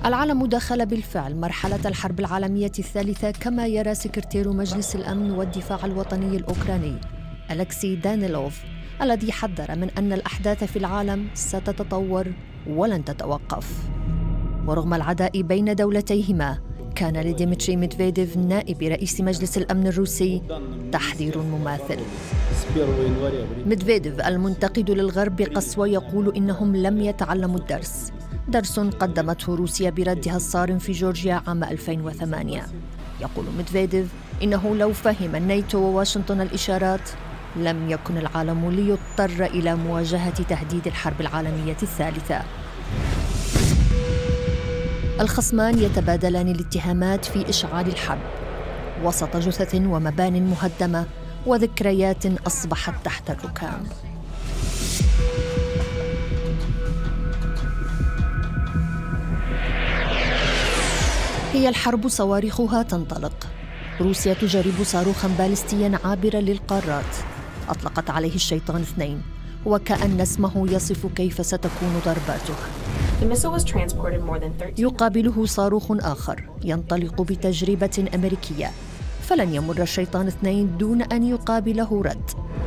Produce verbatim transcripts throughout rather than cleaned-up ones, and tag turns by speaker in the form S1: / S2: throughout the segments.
S1: العالم دخل بالفعل مرحلة الحرب العالمية الثالثة كما يرى سكرتير مجلس الأمن والدفاع الوطني الأوكراني ألكسي دانيلوف، الذي حذر من أن الأحداث في العالم ستتطور ولن تتوقف. ورغم العداء بين دولتيهما، كان لديمتري ميدفيديف نائب رئيس مجلس الأمن الروسي تحذير مماثل. ميدفيديف المنتقد للغرب بقسوة يقول إنهم لم يتعلموا الدرس، درس قدمته روسيا بردها الصارم في جورجيا عام ألفين وثمانية. يقول ميدفيديف إنه لو فهم الناتو وواشنطن الإشارات لم يكن العالم ليضطر إلى مواجهة تهديد الحرب العالمية الثالثة. الخصمان يتبادلان الاتهامات في إشعال الحرب وسط جثث ومبان مهدمة وذكريات أصبحت تحت الركام. هي الحرب صواريخها تنطلق. روسيا تجرب صاروخاً باليستياً عابراً للقارات أطلقت عليه الشيطان اثنين، وكأن اسمه يصف كيف ستكون ضرباته. يقابله صاروخ آخر ينطلق بتجربة أمريكية، فلن يمر الشيطان اثنين دون أن يقابله رد.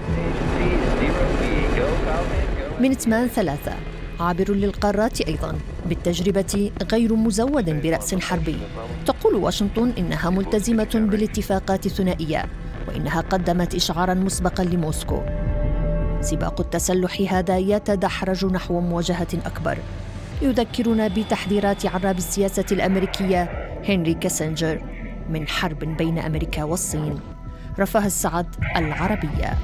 S1: مينتمان ثلاثة عابر للقارات أيضاً بالتجربة غير مزود برأس حربي. تقول واشنطن إنها ملتزمة بالاتفاقات الثنائية وإنها قدمت إشعاراً مسبقاً لموسكو. سباق التسلح هذا يتدحرج نحو مواجهة أكبر، يذكرنا بتحذيرات عراب السياسة الأمريكية هنري كيسنجر من حرب بين أمريكا والصين. رفاه السعد، العربية.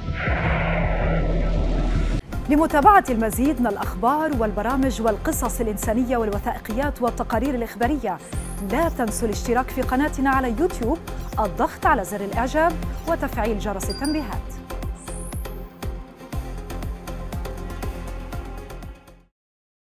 S2: لمتابعة المزيد من الأخبار والبرامج والقصص الإنسانية والوثائقيات والتقارير الإخبارية، لا تنسوا الاشتراك في قناتنا على يوتيوب، الضغط على زر الإعجاب وتفعيل جرس التنبيهات.